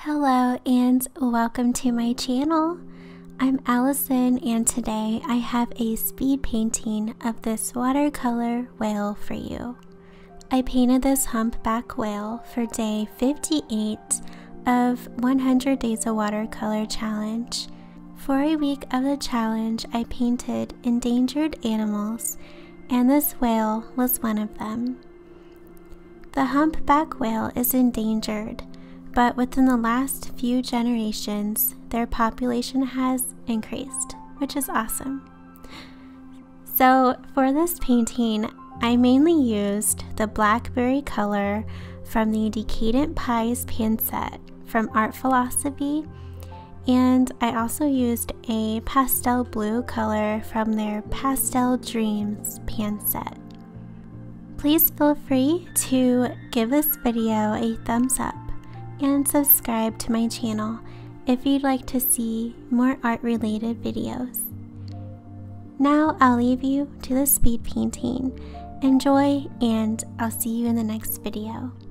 Hello and welcome to my channel. I'm Allison and today I have a speed painting of this watercolor whale for you. I painted this humpback whale for day 58 of 100 Days of Watercolor challenge. For a week of the challenge, I painted endangered animals and this whale was one of them. The humpback whale is endangered, but within the last few generations, their population has increased, which is awesome. So for this painting, I mainly used the blackberry color from the Decadent Pies pan set from Art Philosophy, and I also used a pastel blue color from their Pastel Dreams pan set. Please feel free to give this video a thumbs up and subscribe to my channel if you'd like to see more art related videos. Now I'll leave you to the speed painting. Enjoy and I'll see you in the next video.